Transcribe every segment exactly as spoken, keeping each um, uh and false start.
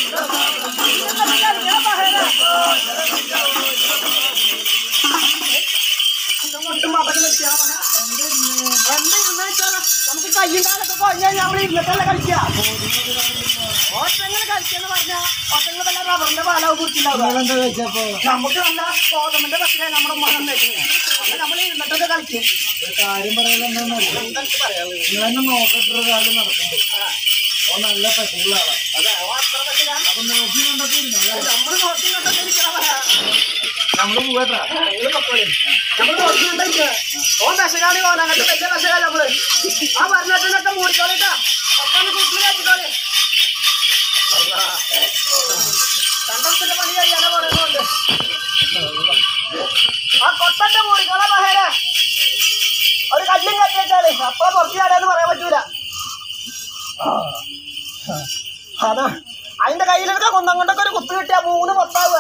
നമുക്ക് കയ്യും കാലൊക്കെ കൊഞ്ഞാൽ നമ്മൾ ഇരുന്നിട്ടല്ല കളിക്കുക. ഓട്ടങ്ങൾ കളിക്കാന്ന് പറഞ്ഞാൽ ഓട്ടങ്ങൾ വല്ല റബ്ബറിന്റെ പാലാവ് കുറിച്ചുണ്ടാവുക. നമുക്ക് നല്ല ഗോതമ്പിന്റെ ബസ്സിലെ നമ്മുടെ ഉമ്മ തന്നേക്കുന്നത്. അപ്പൊ നമ്മൾ ഇരുന്നിട്ടൊക്കെ കളിക്കും. കാര്യം പറയാൻ നോക്കട്ടൊരു കാര്യം നടക്കുന്നുണ്ട്. നല്ല പറ്റുകളാണ്. അതെ അത്ര പറ്റില്ല. അപ്പൊ നോക്കി കണ്ടൊക്കെ നമ്മള് നോക്കി കണ്ടൊക്കെ ഇരിക്കണം. നമ്മള് പോകട്ടാ നമ്മള് നോക്കി കണ്ടിരിക്കുക. ഓ വിശകാലി പോകാൻ അങ്ങനത്തെ വലിയ വിശകാലി നമ്മള് ആ പറഞ്ഞിട്ടൊക്കെ മൂടിക്കോളിട്ടാ. ഒപ്പം കുട്ടികൾ കറ്റിക്കോളി. കണ്ടത്തിന്റെ പണി കഴിയാതെ പറയുന്നുണ്ട്. ആ കൊട്ടന്റെ മൂടിക്കോളാ മഹേര. ഒരു കല്ലും കത്തി വെച്ചാല് അപ്പൊ കുറച്ച് ചാടാന്ന് പറയാൻ പറ്റൂല. അതാ അതിന്റെ കയ്യിലൊക്കെ കൊന്തം കൊണ്ടൊക്കെ ഒരു കുത്ത് കിട്ടിയ മൂന്ന് പൊത്താവുക.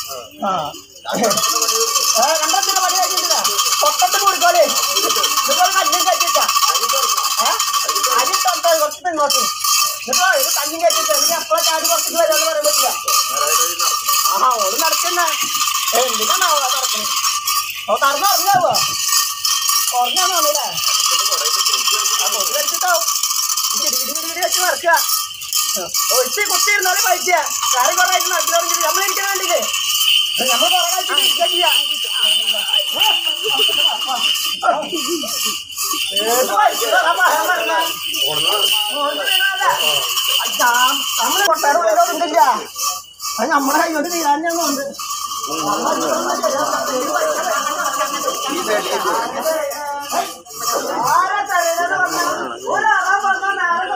കണ്ടത്തിന്റെ പണി കഴിച്ചിട്ടില്ല. കൊട്ടന്റെ മൂടിക്കോളി ഇതൊരു കല്ലും കറ്റിച്ച അരി തൊട്ടോ കുറച്ച് ഇങ്ങോട്ട് എന്നിട്ടോ ഇത് കല്ലും കറ്റിച്ച എനിക്ക് എപ്പോഴും ചാടി കുറച്ചിട്ട് വരാന്ന് പറയാൻ പറ്റില്ല. ആഹാ ഓള് നടക്കുന്ന എന്തിനാണോ നടക്കുന്നത്? ഓ തറന്ന് ഉറങ്ങാവോ? ഉറങ്ങാന്ന് തോന്നില്ലേ? ആ കൊതി കഴിച്ചിട്ടാവും ഇടി ഇടി ഇടി വെച്ച് മറക്കുക. ഒഴിച്ച് കുത്തിയിരുന്നാലും കഴിക്കുക. കാര്യം കുറെ ആയിട്ട് നടക്കില്ല. നമ്മളിരിക്കാൻ വേണ്ടിയില്ലേ നമ്മൾ കുറെ കഴിച്ചിട്ട് ഇരിക്കുക ചെയ്യാം. നമ്മള് കൊട്ടാരം വേറൊന്നുമില്ല. അത് നമ്മളെ കൈകൊണ്ട് തീരാഞ്ഞുണ്ട്. ആരാ തലേന്ന് പറഞ്ഞാൽ ഒരാളാ പറഞ്ഞാൽ നേരെ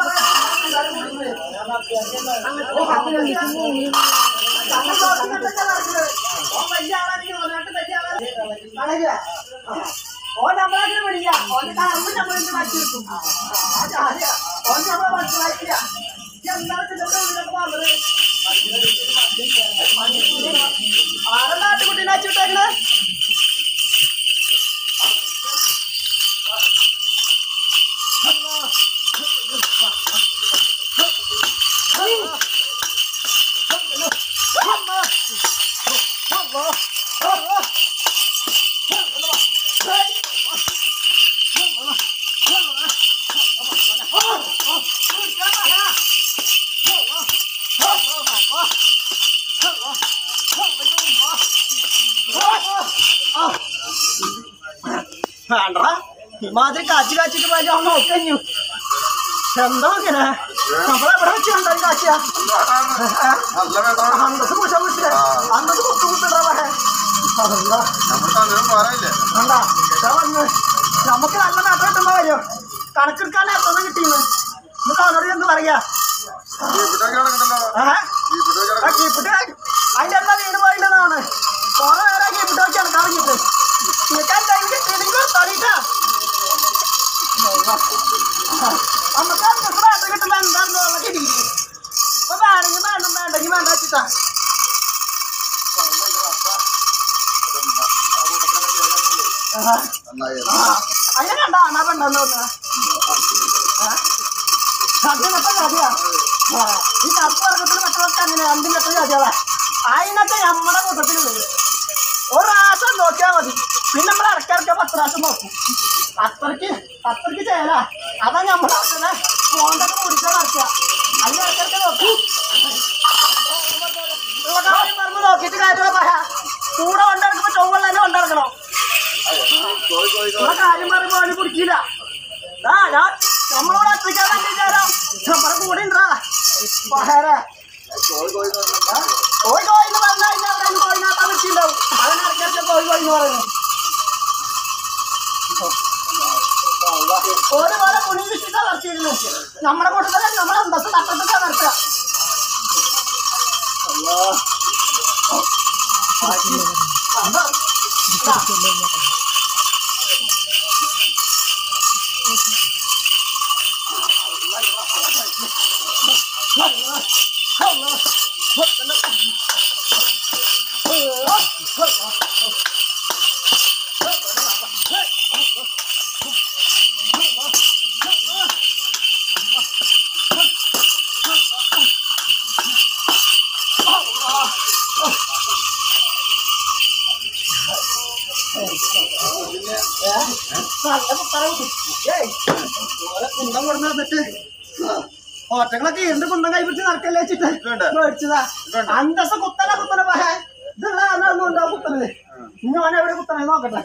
ഓൻ നമ്മളെ വിളില്ല. ഓന്റെ കറമ്പ് നമ്മളിന്ന് മാറ്റിയെടുക്കും. ഓൻ നമ്മളെ മനസ്സിലാക്കില്ല. ആരെ നാട്ടുകുട്ടീനെ അച്ചുവിട്ടേക്കണേ? വേണ്ട ഇമാതിരി കാച്ചി കാച്ചിട്ട് പോയാൽ നോക്കഞ്ഞു. എന്താ ഇങ്ങനെ നമ്മളെവിടെ വെച്ച് കണ്ടാലും കാച്ചിയാ അന്തസ് പൂശ പൂശില്ലേ അന്തസ് കുത്തു കുത്തിട്ടാ പറയേ. വന്ന് നമുക്ക് നല്ല നേട്ടം കിട്ടുമ്പോ വരും. കണക്കെടുക്കാൻ നേരത്തൊന്നും കിട്ടിയെന്ന് എന്നിട്ട് അവനോട് എന്ത് പറയാ? കീപ്പിട്ട് അതിന്റെ എന്താ വീട് പോയില്ലെന്നാണ് കുറെ നേരം കീപ്പിട്ട് വെച്ച് നടക്കാൻ പറഞ്ഞിട്ട് നിൽക്കാൻ ടൈം കിട്ടിയില്ലെങ്കിൽ തടിയിട്ടാ നമുക്ക് അന്തസ് നേട്ടം കിട്ടുമ്പോ എന്താണെന്ന് കിട്ടി. ഇപ്പൊ വേണമെങ്കിൽ വേണം വേണ്ടെങ്കിൽ വേണ്ട വെച്ചിട്ടാ. അതിനെ കണ്ട ആണാ പെണ്ടെന്ന് തോന്നുക. അതിനൊക്കെ ജാതിയാ ഈ കറുപ്പ് വർഗത്തിൽ മറ്റൊക്കെ അങ്ങനെ രണ്ടും കെട്ട ജാതിയാ. അതിനൊക്കെ നമ്മുടെ കൂട്ടത്തിലുള്ളത് ഒരു പ്രാവശ്യം നോക്കിയാൽ മതി. പിന്നെ നമ്മൾ ഇടയ്ക്കിടയ്ക്ക് പത്ത് പ്രാവശ്യം നോക്കും. അത്രയ്ക്ക് അത്രയ്ക്ക് ചേരാ. അതാ നമ്മളെ ഫോണ്ടൊക്കെ കുടിക്കാൻ നടക്കുക. അതിന് ഇടയ്ക്കിടയ്ക്ക് നോക്കും. പറമ്പ് നോക്കിയിട്ട് കാര്യമുള്ള പറയാ. കൂടെ കൊണ്ടിറക്കുമ്പോ ചൊവ്വ തന്നെ കൊണ്ടിറക്കണോ? ഇവിടെ കാര്യം പറയുമ്പോ അവന് കുടിക്കില്ല. ആ ഞാൻ നമ്മളോട് അത്രയ്ക്കാൻ വേണ്ടി വിചാരം നമ്മുടെ കൂടെ ഉണ്ടാ പഹേരെ കോഴി കോഴി എന്ന് പറഞ്ഞാൽ അതിന് അവിടെ കോഴിനാട്ടാൻ പറ്റിണ്ടാവും. അതിനിടയ്ക്ക് കോഴി കോഴി എന്ന് പറയുന്നു. ഒരുപോലെ പുണി വിട്ടിട്ടാ നടത്തിയിരുന്നു. നമ്മുടെ കൂട്ടത്തിലെ നമ്മളെ അന്തസ് തട്ടത്തിട്ടാ നടത്തുക. നല്ല കുത്തറ കുത്തി ഏയ് ഓരോ കുന്തം കൊടുന്ന് വന്നിട്ട് ഓട്ടങ്ങളൊക്കെ എന്ത് കുന്തം കൈപിടിച്ച് നടക്കല്ലേ വെച്ചിട്ട് മേടിച്ചതാ അന്തസ് കുത്തല കുത്തണ പറയാ ഇതുള്ള ഒന്നും ഉണ്ടാവും കുത്തണത് ഇനി ഓനെ എവിടെ കുത്തണേ നോക്കട്ടെ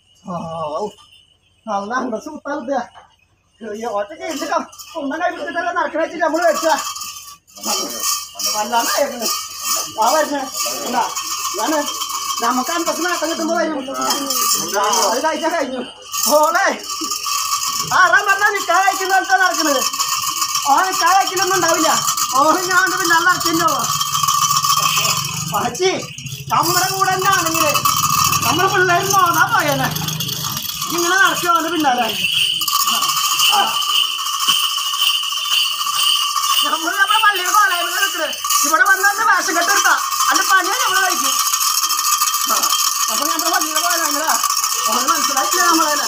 നല്ല അന്തസ് കുത്താൻ കുത്തിയാ ഓട്ടൊക്കെ എന്ത് കുന്തം കൈപിടിച്ചിട്ടല്ല നടക്കണ വെച്ചിട്ട് നമ്മള് മേടിച്ചതാ വല്ലാണ്ട് കേൾക്കണേ ആ വരുന്നേ എന്താ ഞാന് നമുക്ക് അന്തസ് നേട്ടം കിട്ടുമ്പോ വരും അത് കഴിച്ചാൽ കഴിഞ്ഞു ഓളെ ആറാൻ പറഞ്ഞാൽ നിക്കാ കഴിക്കുന്ന സ്ഥലത്താ നടക്കണത് ഓൻ നിക്കാ കഴിക്കലൊന്നും ഉണ്ടാവില്ല ഓന് ഞാൻ പിന്നെ നല്ല അടച്ചോ പച്ചി നമ്മുടെ കൂടെ തന്നെ ആണെങ്കില് നമ്മുടെ പിള്ളേർ നോന്നാ പോയേനെ ഇങ്ങനെ നടക്കുക ഓന്റെ പിന്നാലെ നമ്മൾ നമ്മുടെ പള്ളിയുടെ കോളേജിൽ നിൽക്കുന്നത് ഇവിടെ വന്നിട്ട് വേഷം കെട്ടെടുത്താ അതിന്റെ പണിയാ നമ്മള് കഴിക്കും അപ്പൊ നമ്മുടെ പള്ളിയുടെ കോളേജിലാ ഓന് മനസ്സിലായിട്ടില്ല നമ്മളെ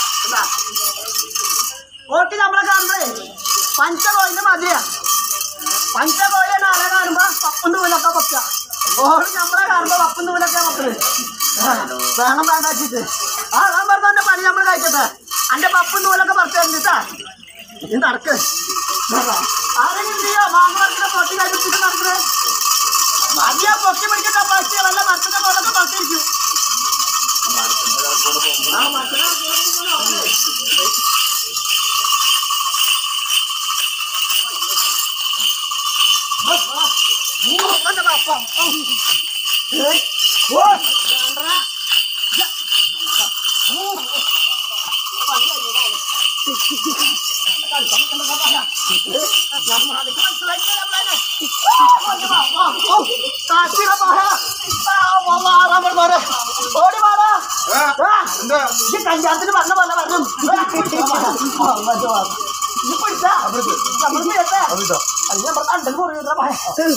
ഓട്ടി നമ്മളെ കാണുമ്പേ പഞ്ചകോയിന്റെ മതിയാ പഞ്ചകോയ നാളെ കാണുമ്പോ പപ്പും തൂലൊക്കെ പൊക്ക ഓട് നമ്മളെ കാണുമ്പോ പപ്പും തൂലൊക്കെ പൊക്കത് വേണം വേണ്ട വെച്ചിട്ട് ആ ഞാൻ പറഞ്ഞ പണി നമ്മൾ കഴിക്കട്ടെ അന്റെ പപ്പും തൂലൊക്കെ പറിച്ചു തന്നിട്ടാ ഇത് നടക്ക് ആരെങ്കിലും ചെയ്യോ മാങ്ങ പറിക്കുന്ന പൊട്ടി കഴിപ്പിച്ചിട്ട് നടക്കുന്നത് മതിയാ പൊക്കി പിടിക്കുന്ന പറിച്ച് വല്ല മരത്തിന്റെ പോലൊക്കെ പറിച്ചിരിക്കും ആ മരത്തിന്റെ കല്യാണത്തിന് പറഞ്ഞ പോലെ വരണം നമ്മൾ നമ്മൾ കണ്ടൽ കുറയുന്ന ഭയ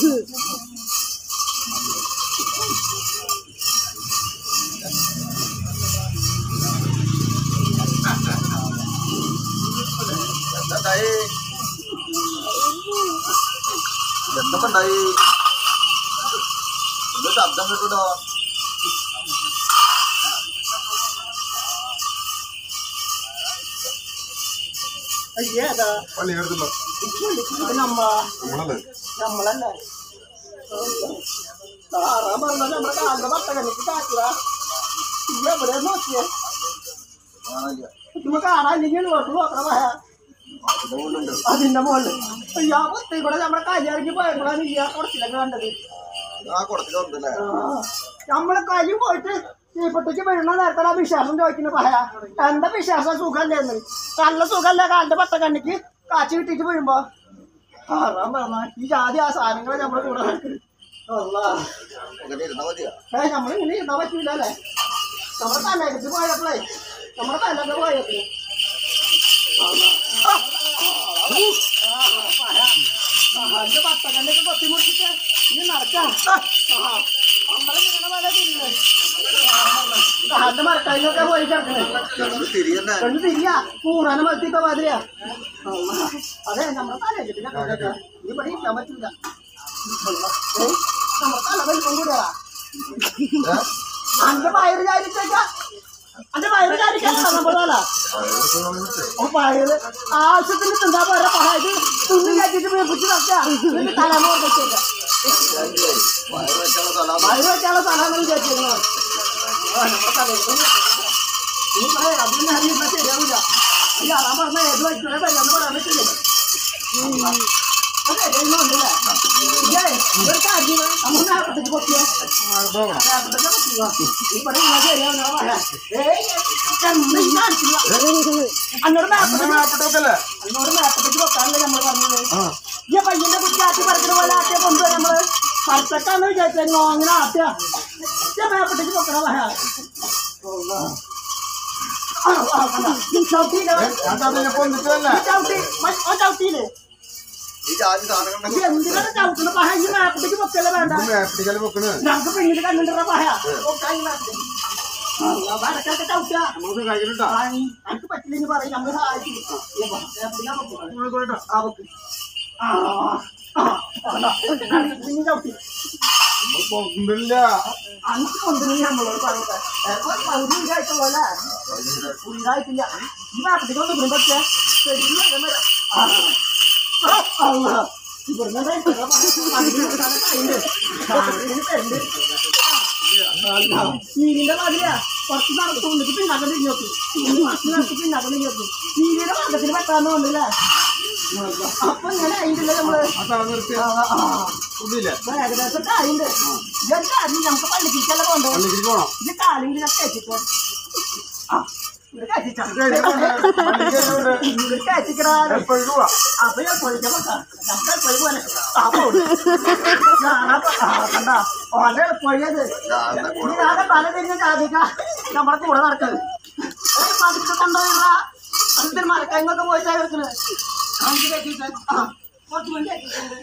എന്തായി എന്തൊക്കെ ഉണ്ടായി ഇത് ശബ്ദം കിട്ടൂട്ടോ നമ്മളല്ലേ ആറാൻ പറഞ്ഞ നമ്മുടെ കാലിന്റെ പട്ട കണ്ണിക്ക് കാറ്റുക എവിടെ നോക്കിയേ നമ്മ കാണാനില്ലെങ്കിൽ നോക്കണ ഭയ അതിന്റെ മുകളിൽ അയ്യാ പൊത്തി കൂടെ നമ്മുടെ കല്യാണിക്ക് പോയപ്പോഴാണ് ഈ ആ കുടത്തിലൊക്കെ കണ്ടത് നമ്മള് കലി പോയിട്ട് തീപ്പൊട്ടിക്ക് വീഴുന്ന നേരത്തെ ആ വിശ്വാസം ചോദിക്കുന്നു പറയാ എന്താ വിശ്വാസം സുഖല്ലേന്ന് നല്ല സുഖല്ലേ കാലിന്റെ പട്ട കണ്ണിക്ക് കാച്ചി കിട്ടിട്ട് വീഴുമ്പോ ആറാൻ പറഞ്ഞ ഈ ജാതി ആ സാധനങ്ങളെ നമ്മുടെ കൂടെ നടക്കുന്നത് ഏ നമ്മളിങ്ങനെ ഇരുന്നാ പറ്റൂല അല്ലേ നമ്മുടെ തലകത്ത് പോയപ്പോഴേ നമ്മുടെ തലൊക്കെ പോയപ്പോ അതിന്റെ പട്ടക്കല്ലൊക്കെ കൊത്തി മുറിച്ചിട്ട് ഇനി നടക്കാം അമ്പലം ഇങ്ങനെ പോലെ തിരിഞ്ഞേ അതിന്റെ മരക്കാരിലൊക്കെ പോയി കിടക്കണേ കൊണ്ട് തിരിയാ കൂറാനും മത്തിട്ട മാതിരിയാ അതെ നമ്മുടെ തലകെട്ടിട്ട് ഇനി പഠിക്കാൻ പറ്റില്ല നമ്മുടെ തല വലിപ്പം കൂടിയാ അന്റെ വയറ് ചാരിച്ചേക്ക അന്റെ വയറ് ചാരിക്കാനാ നമ്മളല്ല വയറ് ആവശ്യത്തിന് തിന്നാ പോരാ ഇത് തുന്നി കറ്റിട്ട് പിടിച്ച് നടക്കാം എന്നിട്ട് തലമോർ വെച്ചേക്ക വയറ് വെച്ചാലുള്ള സ്ഥലമാണ് വിചാരിച്ചിരുന്നത് നമ്മുടെ തലയിൽ നീ പറയാ അതിന് അറിയുന്ന ശരിയാവില്ല ഈ അറാൻ പറഞ്ഞ ഏത് വയ്ക്കൂടെ പറയാന്ന് പറയാൻ പറ്റില്ലേ അതെ ഉണ്ടല്ലേ ഒരു കാര്യം നമ്മൾ നേരത്തേക്ക് പൊട്ടിയോ അന്നോട് അന്നോട് നേരത്തേക്ക് പൊക്കാനല്ലേ നമ്മൾ പറഞ്ഞത് ഈ പയ്യന്റെ കുറ്റി ആട്ടി പറിക്കുന്ന പോലെ ആട്ടിയെ കൊണ്ടുപോയി നമ്മള് പറിച്ചക്കാന്ന് വിചാരിച്ചു അങ്ങനെ ആട്ടിയ മേപ്പട്ടേക്ക് പൊക്കണ പറയാ ചവിട്ടിയില്ലേ ചവിട്ടിയില്ലേ എന്തിനാണ് ചവിട്ടുന്ന പഹ ഈ മേപ്പട്ടേക്ക് പൊക്കല്ലേ വേണ്ട ഞങ്ങൾക്ക് പിന്നീട് കണ്ടിട്ടുള്ള പഹ വടക്കൊക്കെ ചവിട്ടാ എനിക്ക് പറ്റില്ലെങ്കിൽ പറയും നമ്മള് സഹായിക്കും ചവിട്ടി അഞ്ച് കൊണ്ടില്ല നമ്മളോട് പറയട്ടെ പകുതി ആയിട്ട് പോലെ പുതിയതായിട്ടില്ല ഈ നാട്ടിലേക്കൊന്നും ഇവിടും പക്ഷേ നീരിന്റെ മതിലാ കുറച്ച് നടക്കും എന്നിട്ട് പിന്നാക്കം തിരിഞ്ഞു നോക്കും നടത്തി പിന്നാക്കം തിരിഞ്ഞു നോക്കും നീരിയുടെ മണ്ടത്തിന് പെട്ടാന്ന് തോന്നില്ലേ അപ്പൊ ഇങ്ങനെ ആയിട്ടില്ല നമ്മള് ഏകദേശം ആയിണ്ട് ഇതൊരു കാര്യം നമുക്ക് പള്ളിക്കല്ല പോകണ്ടോ ഇത് കാലെങ്കിലും കഴിച്ചിട്ട് ആ ഇവിടെ കഴിച്ചിട്ടാ കഴിച്ചിക്കടാ അപ്പൊ ഞാൻ പൊളിക്കാൻ പറ്റാ നമുക്ക് പൊളി പോലെ കണ്ടാ ഓന്റെ പൊഴിയത് നീരാതെ പല തിരിഞ്ഞ ജാതിക്ക നമ്മുടെ കൂടെ നടക്കുന്നത് പതുക്കെ കൊണ്ടുപോയിടാ അതിന്റെ മരക്കങ്ങൊക്കെ പോയിട്ടാ കിടക്കുന്നത് നമുക്ക് കഴിച്ചിട്ട് ആ കുറച്ച് വേണ്ടി കഴിച്ചിട്ടുണ്ട്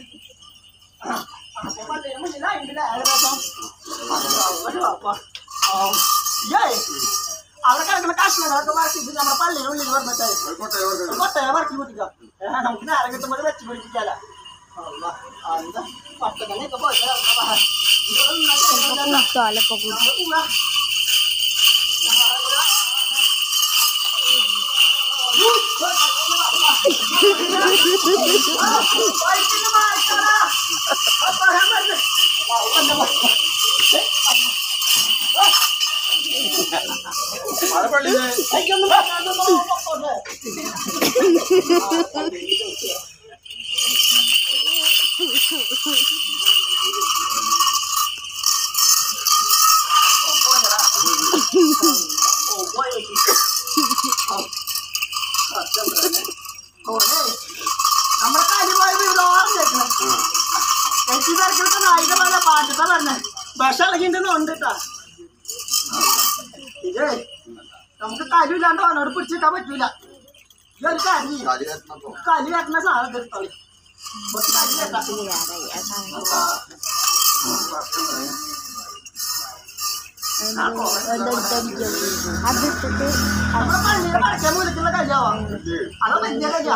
അവിടെ കിടക്കുന്ന കഷ്ണങ്ങളൊക്കെ വറക്കിട്ട് നമ്മുടെ പള്ളിയുടെ ഉള്ളിൽ പറഞ്ഞിട്ടേ കൊട്ടയെ വറക്കി കുത്തിക്കാം നമുക്ക് നേരം കിട്ടുമ്പോൾ വെച്ച് പിടിപ്പിക്കാല പട്ടക്കങ്ങയൊക്കെ പോയിട്ട് നമ്മുടെ കാര്യമായ വിവരം കേൾക്കണം ചേച്ചി തിരക്കിട്ട് നായിക പോലെ പാട്ടിട്ടാ പറഞ്ഞേ വിഷം ഇളകിണ്ടെന്ന് ഉണ്ടിട്ടാ ഇതേ നമുക്ക് കലിയില്ലാണ്ട് അവനോട് പിടിച്ചിട്ടാൻ പറ്റൂല ഈ ഒരു കലി കലി കെട്ടുന്ന സാധനം എടുത്തോളി കലി കേട്ടാ നമ്മുടെ പള്ളിയുടെ പടക്കാൻ വിളിക്കുന്ന കല്യാവാ അതോ വലിയ കല്യാ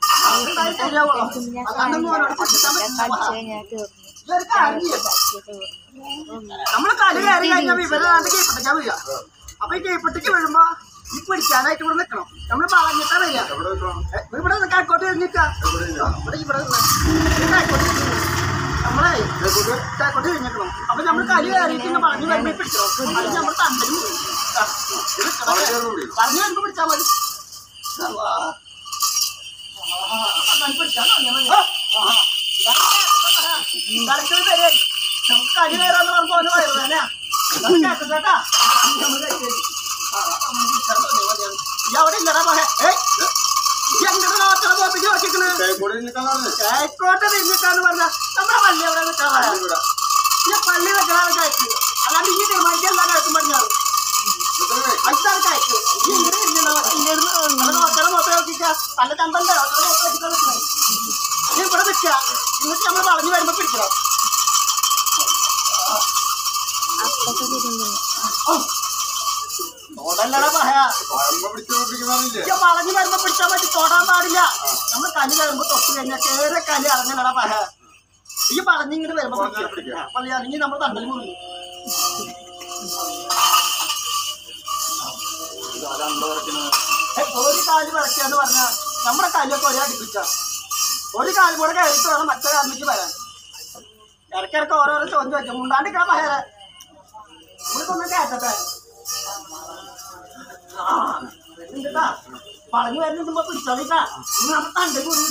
നമ്മള് കല് കയറി കഴിഞ്ഞാൽ ഇവരാണ്ട് കീപ്പട്ടയ്ക്കാൻ വരിക അപ്പൊ ഈ കീപ്പട്ടയ്ക്ക് വീഴുമ്പോ ഈ പിടിക്കാനായിട്ട് ഇവിടെ നിൽക്കണം നമ്മള് പറഞ്ഞിട്ടാ വരിക ഇവിടെ കാക്കോട്ട് കഴിഞ്ഞിട്ടാ ഇവിടെ ഇവിടെ കാക്കോട്ട് നമ്മളെ കാക്കോട്ട് കഴിഞ്ഞിക്കണം അപ്പൊ നമ്മള് കല് കയറിയിട്ട് പറഞ്ഞു വരുമ്പോ പിടിക്കണം അത് നമ്മള് തണ്ടലും പറഞ്ഞു വരുമ്പോ പിടിച്ചാൽ മതി നമുക്ക് കരി കയറാന്ന് പറഞ്ഞ വയറുവേനാ കേട്ടാ അവിടെ ഇല്ലടാ പോഹേ എങ്ങനെ നോക്കണ പോപ്പിച്ച് നോക്കിക്കണ് കേക്കോട്ടെ തിരിഞ്ഞിട്ടാന്ന് പറഞ്ഞ നമ്മുടെ പള്ളി എവിടെ നിൽക്കാറായ ഈ പള്ളി വെക്കലാണ് കയറ്റ് അല്ലാണ്ട് ഈ തീരുമാനിക്കല്ല കേൾക്കും പറഞ്ഞാൽ അടുത്താണ് കയറ്റ് ഇങ്ങനെ ഇങ്ങനെ നോക്കണ നോക്കി നോക്കിക്ക നല്ല ചന്തണ്ടോ നോക്കി നോക്കിക്കാൻ നിൽക്കണേ ഇവിടെ നിൽക്കുക എന്നിട്ട് നമ്മൾ വളഞ്ഞു വരുമ്പോ പിടിക്കണം തൊടല്ലടാ പറയാ വളഞ്ഞു വരുമ്പോ പിടിച്ചാൽ പറ്റി തൊടാൻ പാടില്ല നമ്മൾ കലി വരുമ്പോ തൊട്ട് കഴിഞ്ഞാൽ കേറെ കലി ഇറങ്ങലടാ പറയാ ഈ വളഞ്ഞിങ്ങനെ വരുമ്പോ പള്ളി അല്ലെങ്കിൽ നമ്മൾ തണ്ടൽ മുറിഞ്ഞു ഒരു കാല് വരയ്ക്കാന്ന് പറഞ്ഞാൽ നമ്മുടെ കാലിലൊക്കെ ഒരേ അടുപ്പിച്ച ഒരു കാല് കൂടെ കയറിയിട്ട് വേണം മറ്റേ കാലിലേക്ക് വരാൻ ഇടയ്ക്കിടയ്ക്ക് ഓരോരോ ചോദ്യം ചോദിക്കാം മുണ്ടാണ്ടിരിക്കണം പറയാ ഇവിടുത്തെ കേട്ടട്ടെ എന്താ പറഞ്ഞു വരുന്നുമ്പോ പിടിച്ചോളിക്കാ നമ്മൾ തണ്ടൽ മുറിഞ്ഞു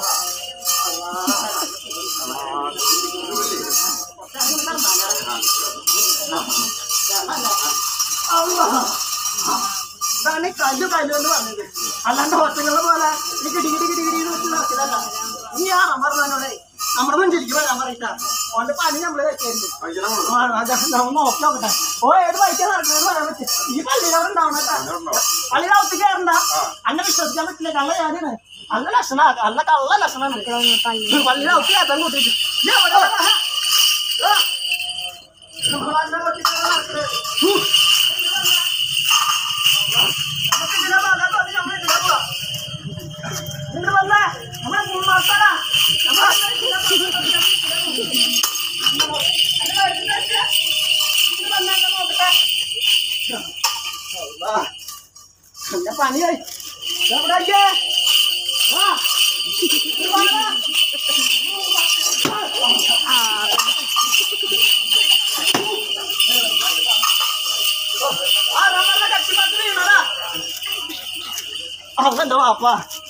ഇതാണ് കല്ലു കല്ലു എന്ന് പറഞ്ഞത് അല്ലാണ്ട് ഹോട്ടലുകളെ പോലെ ഈ കിടി കിടി കിടി കിടി വെച്ച് നടക്കില്ലല്ല ഇനി ആ പറഞ്ഞോടെ നമ്മുടെ മുഞ്ചിരിക്കും വരാൻ പറയിട്ടാ ഓന്റെ പനി നമ്മള് വെച്ചിട്ടുണ്ട് നമ്മൾ നോക്കി നോക്കട്ടെ ഓ ഏത് ബൈക്കാ നടക്കുന്നത് പറയാൻ പറ്റും ഈ പള്ളിയിലവിടെ ഉണ്ടാവണട്ടാ പള്ളിയുടെ അകത്ത് കയറണ്ട അന്നെ വിശ്വസിക്കാൻ പറ്റില്ല കള്ള ഞാനാണ് നല്ല ലക്ഷണ നല്ല കള്ള ലക്ഷണമാണ് പള്ളിയുടെ അകത്ത് കയറ്റാൻ കൂട്ടിട്ട് നിങ്ങൾ വന്ന നമ്മളെ മുൻമാർത്താടാ പണിയായി എവിടെ ആ അവന്റെ വാപ്പ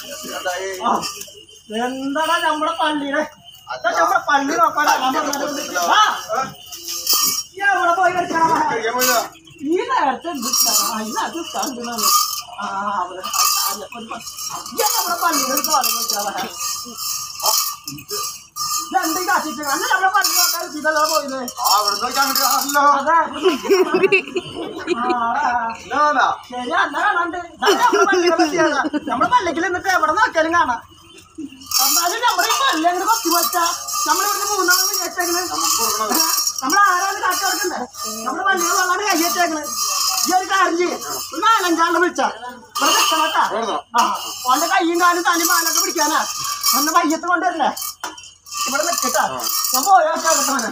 എന്താടാ നമ്മുടെ പള്ളിയുടെ അതാ നമ്മുടെ പള്ളി നോക്കാനാ എവിടെ പോയി കളിക്കണം ഈ നേരത്തെ അതിനകത്ത് കണ്ടുന്നത് ആ അവിടെ നമ്മുടെ പള്ളിയുടെ കാലം രണ്ട് കാശിട്ട് അന്ന് നമ്മുടെ പള്ളി നോക്കാൻ ഇതല്ല പോയത് ശരി അന്ന കാണാണ്ട് നമ്മുടെ പള്ളിക്ക് നിന്നിട്ട് എവിടെ നോക്കിയാലും കാണാം എന്നാലും നമ്മുടെ ഈ പള്ളി അങ്ങനെ കൊത്തി വെച്ചാ നമ്മളിവിടുന്ന് മൂന്നാമത് കയറ്റേക്കണ് നമ്മൾ ആരാണ് കാട്ടി കൊടുക്കണ്ടേ നമ്മുടെ പള്ളികൾ വന്നാണ് കയ്യേറ്റേക്കണ് ഈ ഒരു കാര്യം ചെയ്യും ഒരു നാലഞ്ചാണ്ട് വിളിച്ചാ ഇവിടെ വെക്കണട്ടാ ആ ഓന്റെ കയ്യും കാലും തനി മാലൊക്കെ പിടിക്കാനാ അന്ന് മയ്യത്ത് കൊണ്ടുവരില്ലേ ഇവിടെ വെച്ചിട്ടാ ഞാൻ പോയാ കേട്ടവനെ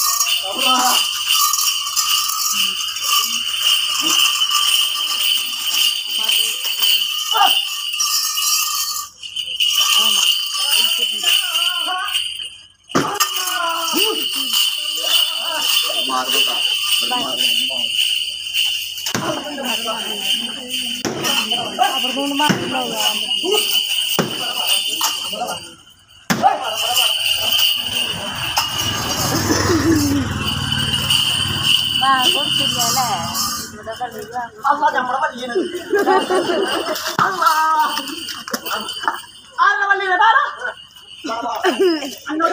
അല്ല നമ്മുടെ പള്ളിയാണ് ആരുടെ പള്ളിയാണ് അന്നോട്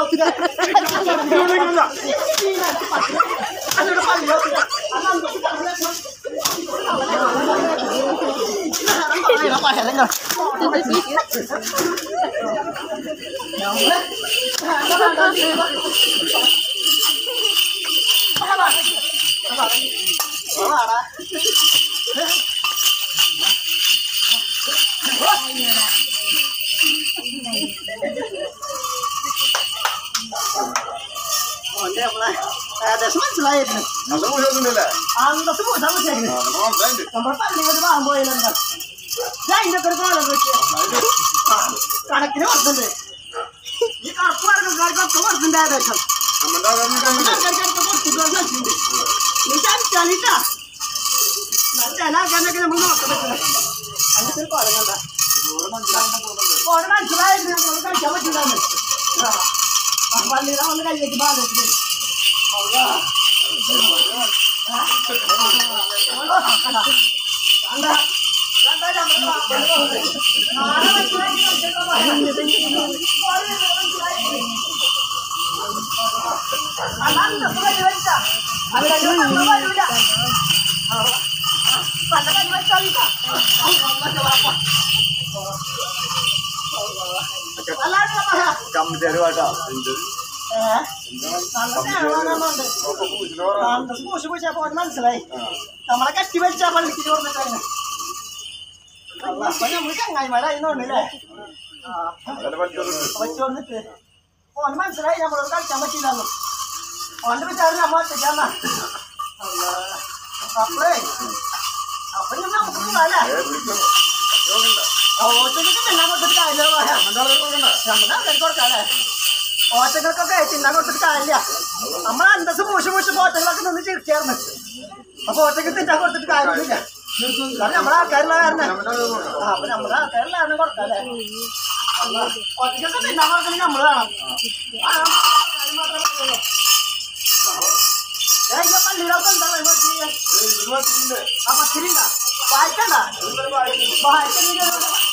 ഏകദേശം മനസ്സിലായിരുന്നു അന്തസ് പൂട്ടാൻ പറ്റിയായിരുന്നു നമ്മുടെ പള്ളിയിൽ വാങ്ങാൻ പോയാലെന്താ ഞാൻ ഇതിനൊക്കെ ഒരു കോളം വെച്ച് കണക്കിന് കൊടുത്തുണ്ട് ഈ കറുപ്പ് പറഞ്ഞക്കാർക്കൊക്കെ കൊടുത്തിട്ടുണ്ട് ഏകദേശം കൊടുത്തിട്ടുണ്ട് എനിക്ക് അടിച്ചാലിട്ടാ ചില ആൾക്കാരൊക്കെ നമ്മൾ നോക്കാൻ പറ്റില്ല അതിനൊക്കെ ഒരു കോളം കണ്ട കോളം മനസ്സിലായിരുന്നു നമ്മൾ കഴിക്കാൻ പറ്റില്ലാന്ന് പള്ളിയിലെ വന്ന് കയ്യേക്ക് ബാധിച്ചിട്ട് മനസ്സിലായി നമ്മളെ കട്ടി വലിച്ചാ പള്ളിക്ക് ചോർന്നിട്ടാണ് അപ്പൊ നമ്മള് ചങ്ങായിമാരായിന്നോണ്ടല്ലേ ചോർന്നിട്ട് ഓന് മനസ്സിലായി നമ്മളോട് കളിക്കാൻ പറ്റിയില്ലാന്ന് ഓന്റെ വിചാരം നമ്മ ഒറ്റയ്ക്കാന്നാ അപ്പളേ അപ്പൊ നമുക്ക് പോകാല്ലേ ഓറ്റയ്ക്ക് തിന്നാൻ കൊടുത്തിട്ട് കാര്യമില്ല നമ്മുടെ ആൾക്കാർക്ക് കൊടുക്കാല്ലേ ഓറ്റകൾക്കൊക്കെ തിന്നാൻ കൊടുത്തിട്ട് കാര്യമില്ല നമ്മളെ അന്തസ് മൂശി മൂശി ഓറ്റകളൊക്കെ നിന്ന് ചിരിക്കായിരുന്നു അപ്പൊ ഓറ്റക്ക് തിന്നാൻ കൊടുത്തിട്ട് കാര്യമില്ല കാരണം നമ്മുടെ ആൾക്കാരുള്ള കാരണം അപ്പൊ നമ്മുടെ ആൾക്കാരുള്ള കാരണം കൊടുക്കാല്ലേ ഓറ്റക്കൊക്കെ തിന്നാൻ കൊടുക്കണമെങ്കിൽ നമ്മള് വേണം കാര്യം മാത്രമേ പള്ളിയിലൊക്കെ എന്താ ആ പത്തിരിണ്ട വായിക്കണ്ട വായിക്കണ്ട